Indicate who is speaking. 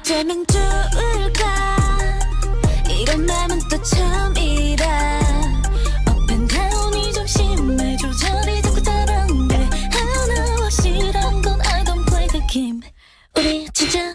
Speaker 1: 어쩌면 좋을까 이런 맘은 또 처음이라 업 앤 다운이 좀 심해 조절이 자꾸 다른데 하나 확실한 건 I don't play the game 우리 진짜